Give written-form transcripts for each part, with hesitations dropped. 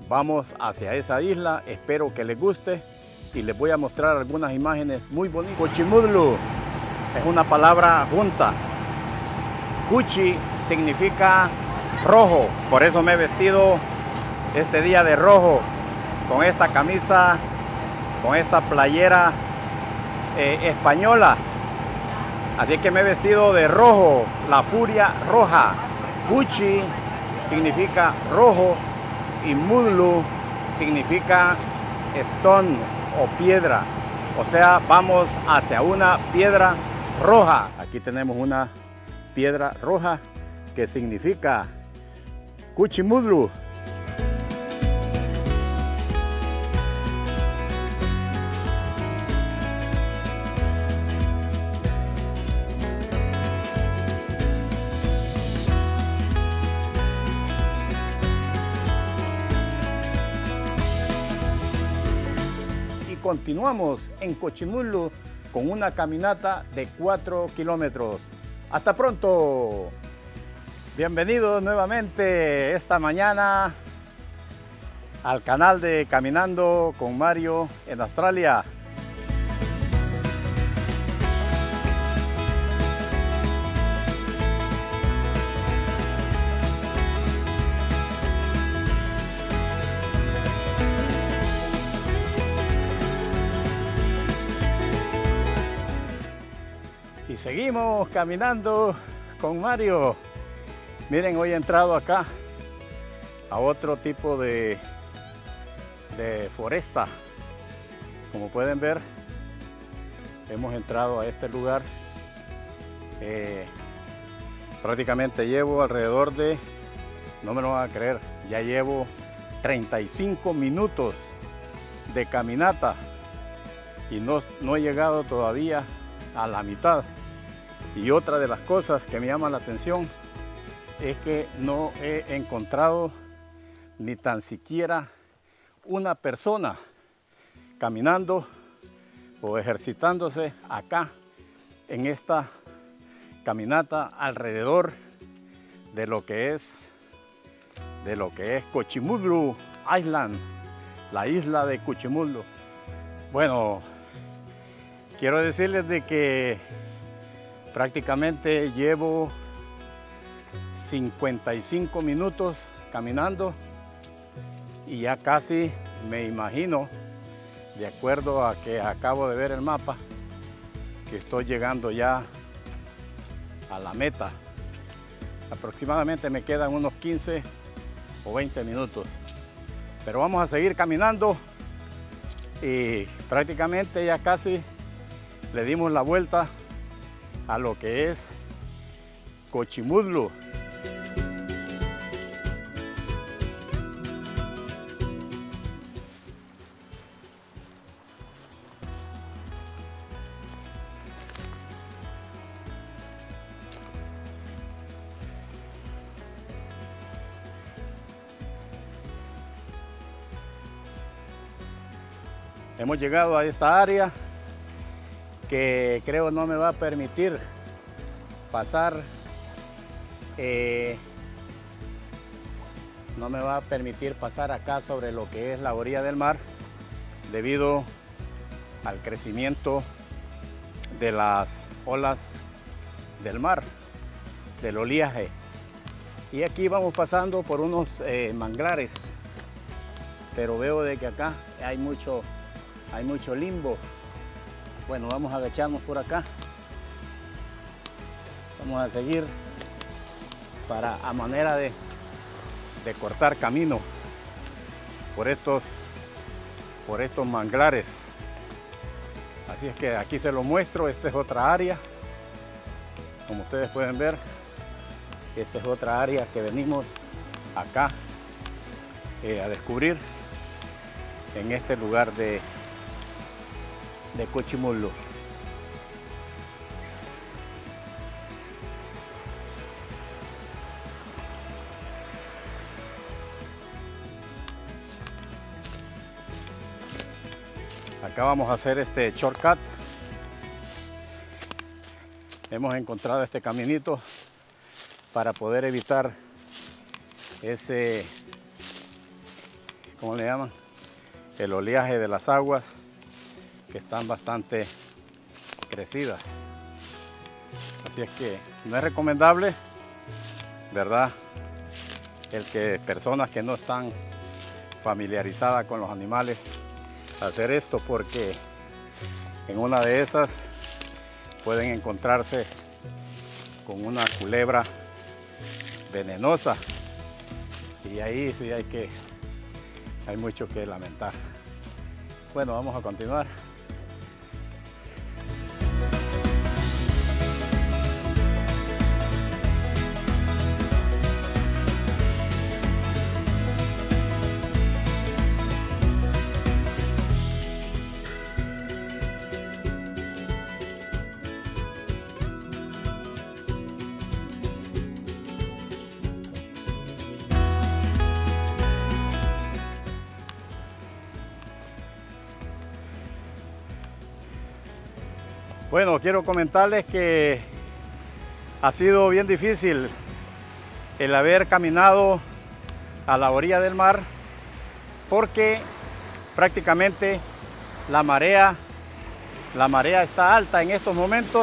Vamos hacia esa isla, espero que les guste y les voy a mostrar algunas imágenes muy bonitas. Cuchimudlu es una palabra junta. Cuchi significa rojo, por eso me he vestido este día de rojo, con esta camisa, con esta playera española. Así que me he vestido de rojo, la furia roja. Cuchi significa rojo y mudlu significa stone o piedra. O sea, vamos hacia una piedra roja. Aquí tenemos una piedra roja que significa Cuchimudlu. Continuamos en Cuchimudlu con una caminata de 4 kilómetros. ¡Hasta pronto! Bienvenidos nuevamente esta mañana al canal de Caminando con Mario en Australia. Y seguimos caminando con Mario. Miren, hoy he entrado acá a otro tipo de foresta. Como pueden ver, hemos entrado a este lugar. Prácticamente llevo alrededor de, no me lo van a creer, ya llevo 35 minutos de caminata y no he llegado todavía a la mitad. Y otra de las cosas que me llama la atención es que no he encontrado ni tan siquiera una persona caminando o ejercitándose acá en esta caminata alrededor de lo que es Cuchimudlu Island, la isla de Cuchimudlu. Bueno, quiero decirles de que prácticamente llevo 55 minutos caminando y ya casi me imagino, de acuerdo a que acabo de ver el mapa, que estoy llegando ya a la meta. Aproximadamente me quedan unos 15 o 20 minutos, pero vamos a seguir caminando y prácticamente ya casi le dimos la vuelta a lo que es Cuchimudlu. Hemos llegado a esta área que creo no me va a permitir pasar, acá sobre lo que es la orilla del mar debido al crecimiento de las olas del mar, del oleaje. Y aquí vamos pasando por unos manglares, pero veo de que acá hay mucho limbo. Bueno, vamos a agacharnos por acá. Vamos a seguir a manera de cortar camino por estos manglares. Así es que aquí se lo muestro. Esta es otra área. Como ustedes pueden ver, esta es otra área que venimos acá a descubrir en este lugar de Cuchimudlu. Acá vamos a hacer este shortcut. Hemos encontrado este caminito para poder evitar ese ¿cómo le llaman? El oleaje de las aguas, que están bastante crecidas. Así es que no es recomendable, ¿verdad?, el que personas que no están familiarizadas con los animales hacer esto, porque en una de esas pueden encontrarse con una culebra venenosa, y ahí sí hay mucho que lamentar. Bueno, vamos a continuar. Bueno, quiero comentarles que ha sido bien difícil el haber caminado a la orilla del mar, porque prácticamente la marea está alta en estos momentos.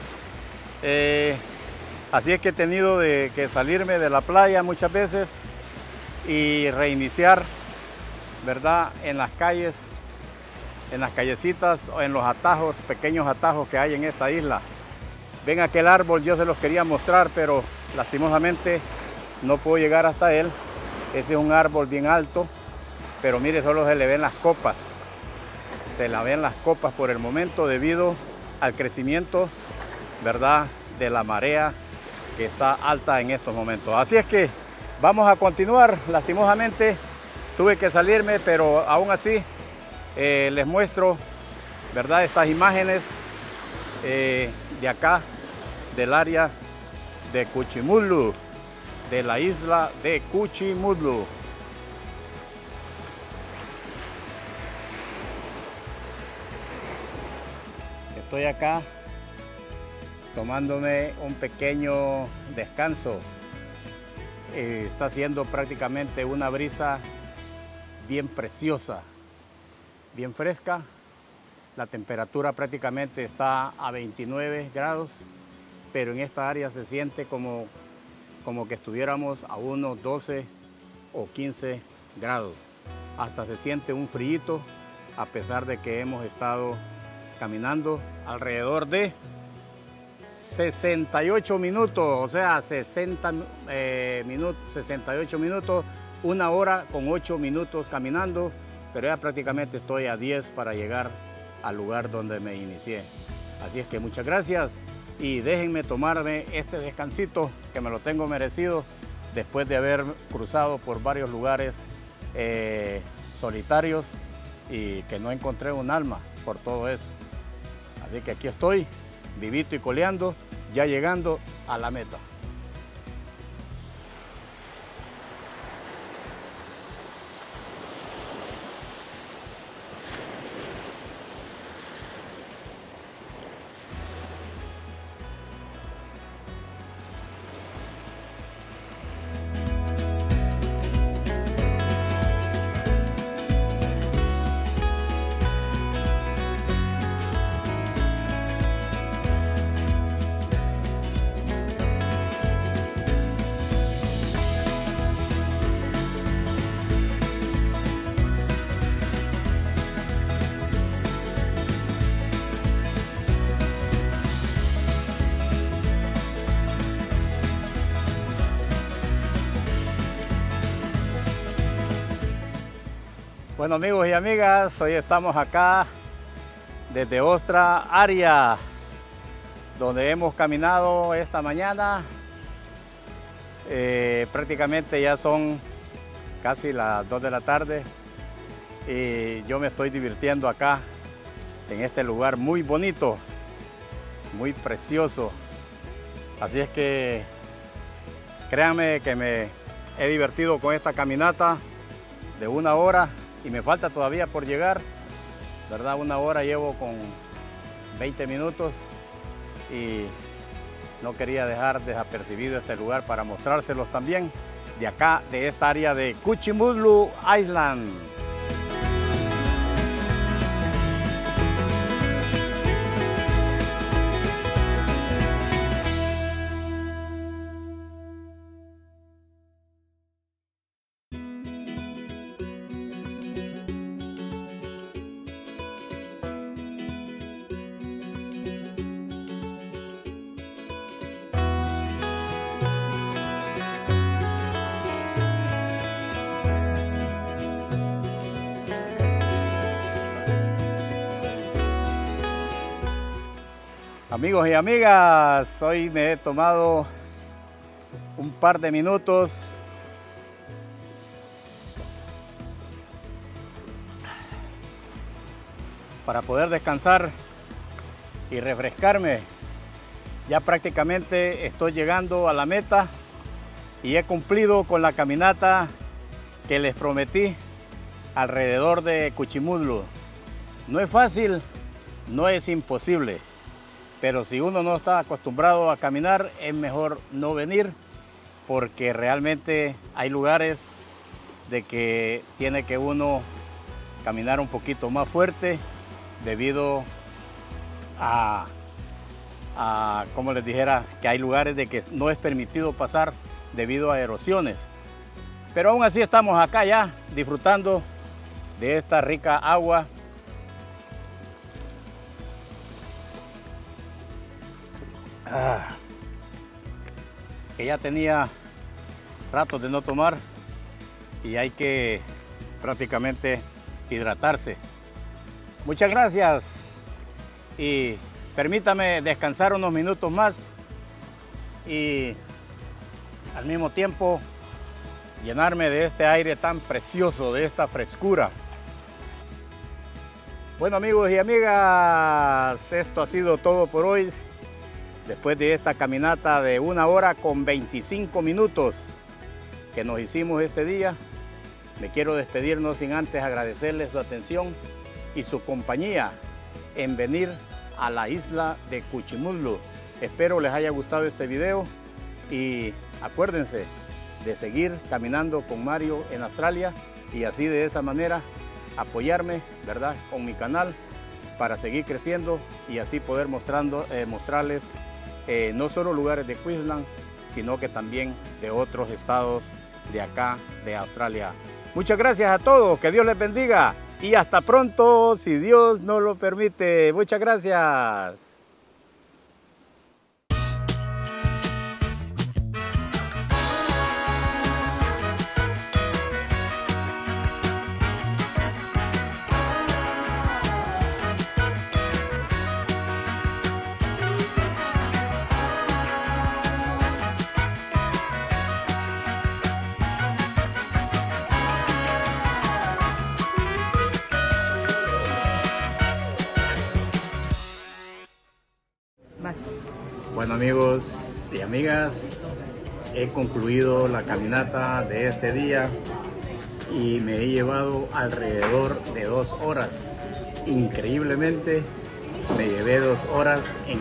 Así es que he tenido que salirme de la playa muchas veces y reiniciar, ¿verdad?, en las calles, en las callecitas o en los atajos, pequeños atajos que hay en esta isla. Ven aquel árbol, yo se los quería mostrar, pero lastimosamente no puedo llegar hasta él. Ese es un árbol bien alto, pero mire, solo se le ven las copas. Se le ven las copas por el momento debido al crecimiento, ¿verdad?, de la marea que está alta en estos momentos. Así es que vamos a continuar. Lastimosamente tuve que salirme, pero aún así les muestro, ¿verdad?, estas imágenes de acá, del área de Cuchimudlu, de la isla de Cuchimudlu. Estoy acá tomándome un pequeño descanso. Está haciendo prácticamente una brisa bien preciosa, bien fresca. La temperatura prácticamente está a 29 grados, pero en esta área se siente como que estuviéramos a unos 12 o 15 grados. Hasta se siente un frío, a pesar de que hemos estado caminando alrededor de 68 minutos, o sea, 68 minutos, 1 hora con 8 minutos caminando, pero ya prácticamente estoy a 10 para llegar al lugar donde me inicié. Así es que muchas gracias y déjenme tomarme este descansito que me lo tengo merecido después de haber cruzado por varios lugares solitarios y que no encontré un alma por todo eso. Así que aquí estoy, vivito y coleando, ya llegando a la meta. Bueno, amigos y amigas, hoy estamos acá desde otra área donde hemos caminado esta mañana. Prácticamente ya son casi las 2 de la tarde y yo me estoy divirtiendo acá en este lugar muy bonito, muy precioso. Así es que créanme que me he divertido con esta caminata de 1 hora. Y me falta todavía por llegar, ¿verdad? 1 hora llevo con 20 minutos y no quería dejar desapercibido este lugar para mostrárselos también. de acá, de esta área de Cuchimudlu Island. Amigos y amigas, hoy me he tomado un par de minutos para poder descansar y refrescarme. Ya prácticamente estoy llegando a la meta y he cumplido con la caminata que les prometí alrededor de Cuchimudlu. No es fácil, no es imposible. Pero si uno no está acostumbrado a caminar, es mejor no venir, porque realmente hay lugares de que tiene que uno caminar un poquito más fuerte debido a como les dijera, que hay lugares de que no es permitido pasar debido a erosiones. Pero aún así estamos acá ya disfrutando de esta rica agua. Que ya tenía ratos de no tomar y hay que prácticamente hidratarse. Muchas gracias y permítame descansar unos minutos más y al mismo tiempo llenarme de este aire tan precioso, de esta frescura. Bueno, amigos y amigas, esto ha sido todo por hoy. Después de esta caminata de 1 hora con 25 minutos que nos hicimos este día, me quiero despedir no sin antes agradecerles su atención y su compañía en venir a la isla de Cuchimudlu. Espero les haya gustado este video y acuérdense de seguir caminando con Mario en Australia y así de esa manera apoyarme, ¿verdad?, con mi canal para seguir creciendo y así poder mostrarles no solo lugares de Queensland, sino que también de otros estados de acá, de Australia. Muchas gracias a todos, que Dios les bendiga y hasta pronto, si Dios nos lo permite. Muchas gracias. Bueno, amigos y amigas, he concluido la caminata de este día y me he llevado alrededor de 2 horas. Increíblemente me llevé 2 horas en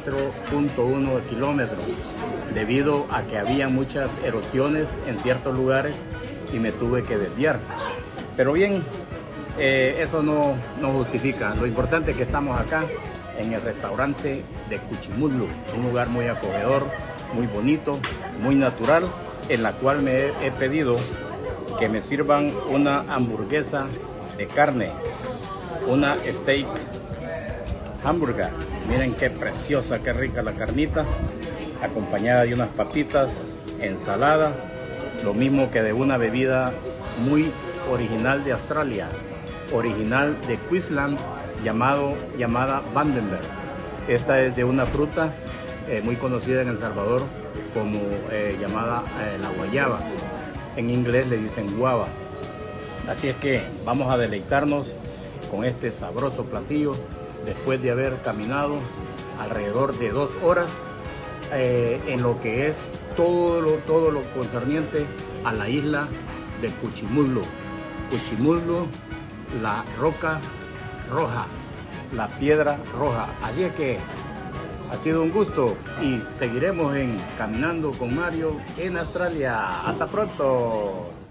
4.1 kilómetros debido a que había muchas erosiones en ciertos lugares y me tuve que desviar. Pero bien, eso no justifica. Lo importante es que estamos acá en el restaurante de Cuchimudlu, un lugar muy acogedor, muy bonito, muy natural, en la cual me he pedido que me sirvan una hamburguesa de carne, una steak hamburger. Miren qué preciosa, qué rica la carnita, acompañada de unas papitas, ensalada, lo mismo que de una bebida muy original de Australia, original de Queensland, llamada Vandenberg. Esta es de una fruta muy conocida en El Salvador como llamada la guayaba. En inglés le dicen guava. Así es que vamos a deleitarnos con este sabroso platillo después de haber caminado alrededor de 2 horas en lo que es todo lo concerniente a la isla de Cuchimudlu. Cuchimudlu, la roca roja, la piedra roja. Así es que Ha sido un gusto y seguiremos en Caminando con Mario en Australia. ¡Hasta pronto!